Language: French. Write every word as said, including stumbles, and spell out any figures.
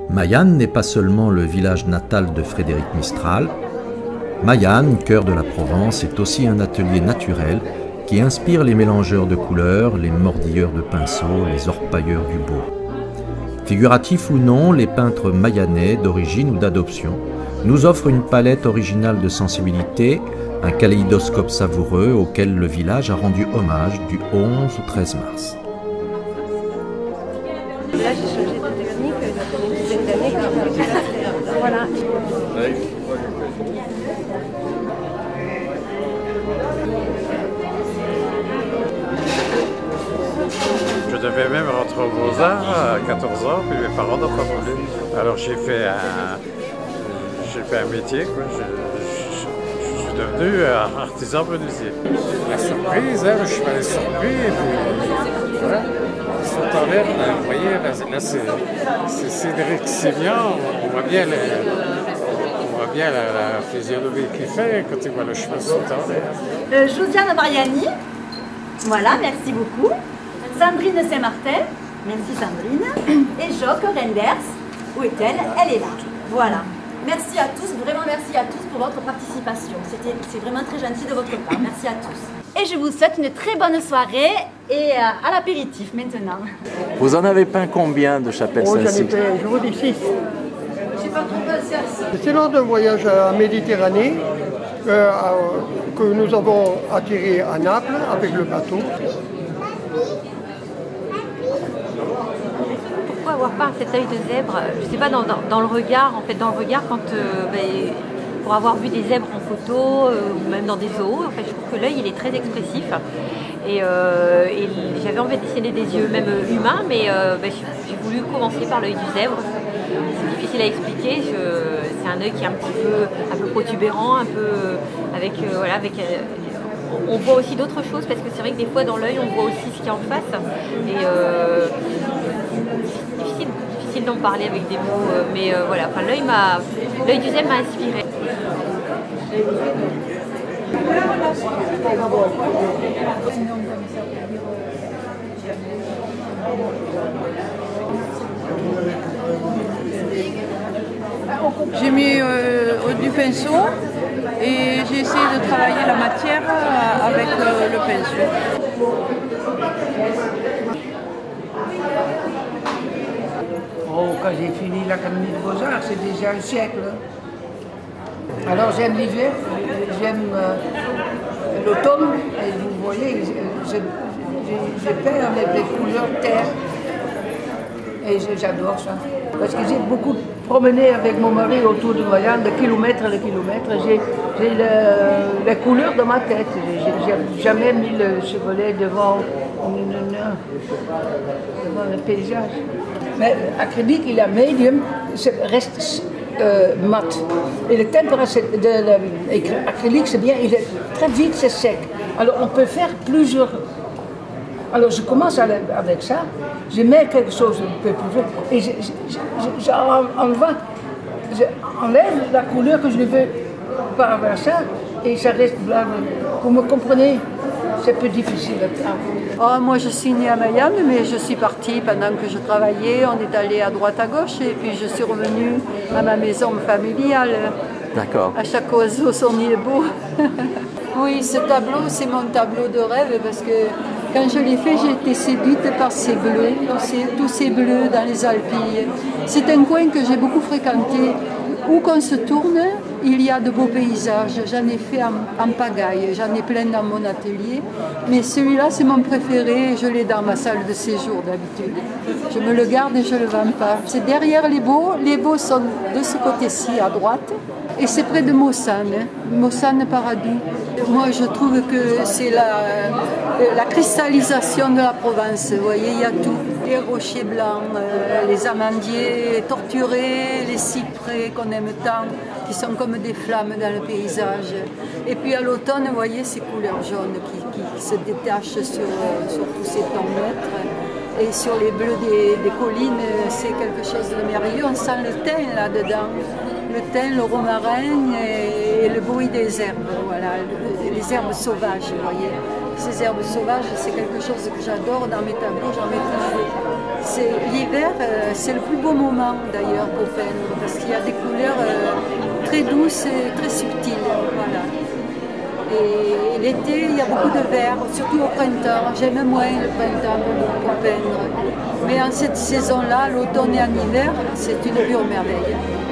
Maillanne n'est pas seulement le village natal de Frédéric Mistral. Maillanne, cœur de la Provence, est aussi un atelier naturel qui inspire les mélangeurs de couleurs, les mordilleurs de pinceaux, les orpailleurs du beau. Figuratifs ou non, les peintres maillanais, d'origine ou d'adoption, nous offrent une palette originale de sensibilité, un kaléidoscope savoureux auquel le village a rendu hommage du onze au treize mars. Là, j'ai changé de technique, ça fait une dizaine d'années que je fais. Voilà. Je devais même rentrer aux Beaux-Arts à quatorze ans, puis mes parents n'ont pas voulu. Alors j'ai fait un, j'ai fait un métier, quoi. Je, je, je suis devenu artisan menuisier. La surprise, hein, je suis allé surpris, et puis voilà. Ils sont en l'air, vous voyez, là, là c'est Cédric Sémian, on voit bien, les, on voit bien la, la physionomie qu'il fait quand il voit le chemin sauter en l'air. Euh, Josiane Mariani, voilà, merci beaucoup. Sandrine Saint-Martin, merci Sandrine. Et Joc Renders, où est-elle? Elle est là. Voilà. Merci à tous, vraiment merci à tous pour votre participation. C'est vraiment très gentil de votre part. Merci à tous. Et je vous souhaite une très bonne soirée et à l'apéritif maintenant. Vous en avez peint combien de chapelles Oh, Saint-Cyr? j'en ai peint, je vous dis six. C'est lors d'un voyage en Méditerranée euh, que nous avons atterri à Naples avec le bateau. Pourquoi avoir peint cet œil de zèbre? Je sais pas, dans, dans, dans le regard, en fait, dans le regard, quand, euh, ben, pour avoir vu des zèbres en photo, euh, ou même dans des zoos, en fait, je trouve que l'œil, il est très expressif. Et, euh, et j'avais envie de dessiner des yeux même humains, mais euh, ben, j'ai voulu commencer par l'œil du zèbre. C'est difficile à expliquer, c'est un œil qui est un petit peu, un peu protubérant, un peu avec, euh, voilà, avec euh, on voit aussi d'autres choses, parce que c'est vrai que des fois dans l'œil on voit aussi ce qu'il y a en face. Et euh, difficile, difficile d'en parler avec des mots, euh, mais euh, voilà, enfin, l'œil m'a, l'œil du zèbre m'a inspiré. J'ai mis euh, du pinceau et j'ai essayé de travailler la matière avec euh, le pinceau. Oh, quand j'ai fini l'Académie de Beaux-Arts, c'est déjà un siècle. Alors j'aime l'hiver, j'aime euh, l'automne, et vous voyez, j'ai peint avec des couleurs terre. Et j'adore ça. Parce que j'ai beaucoup promené avec mon mari autour de Maillanne, de kilomètres et de kilomètres. J'ai le, les couleurs dans ma tête. J'ai jamais mis le chevalet devant, devant le paysage. Mais acrylique, il est médium, reste euh, mat. Et le température de l'acrylique, c'est bien, il est très vite, c'est sec. Alors on peut faire plusieurs. Alors je commence avec ça, je mets quelque chose un peu plus vite et j'enlève la couleur que je ne veux pas avoir ça et ça reste blanc. Vous me comprenez? C'est un peu difficile à oh, moi je suis née à Maillanne, mais je suis partie pendant que je travaillais, on est allé à droite à gauche et puis je suis revenue à ma maison familiale. D'accord. À chaque oiseau son nid est beau. Oui, ce tableau, c'est mon tableau de rêve parce que quand je l'ai fait, j'ai été séduite par ces bleus, tous ces, tous ces bleus dans les Alpilles. C'est un coin que j'ai beaucoup fréquenté. Où qu'on se tourne, il y a de beaux paysages. J'en ai fait en, en pagaille, j'en ai plein dans mon atelier. Mais celui-là, c'est mon préféré, je l'ai dans ma salle de séjour d'habitude. Je me le garde et je ne le vends pas. C'est derrière les beaux, les beaux sont de ce côté-ci, à droite. Et c'est près de Mossane, Mossane Paradou. Moi, je trouve que c'est la, la cristallisation de la Provence. Vous voyez, il y a tout. Les rochers blancs, euh, les amandiers torturés, les cyprès qu'on aime tant, qui sont comme des flammes dans le paysage. Et puis à l'automne, vous voyez ces couleurs jaunes qui, qui, qui se détachent sur, euh, sur tous ces tons neutres. Et sur les bleus des, des collines, c'est quelque chose de merveilleux. On sent le thym là-dedans. Le thym, le romarin et le bruit des herbes, voilà, les herbes sauvages, vous voyez. Ces herbes sauvages, c'est quelque chose que j'adore dans mes tableaux, j'en mets toujours. L'hiver, euh, c'est le plus beau moment d'ailleurs pour peindre, parce qu'il y a des couleurs euh, très douces et très subtiles. Voilà. Et l'été, il y a beaucoup de vert, surtout au printemps. J'aime moins le printemps pour, pour peindre. Mais en cette saison-là, l'automne et en hiver, c'est une pure merveille.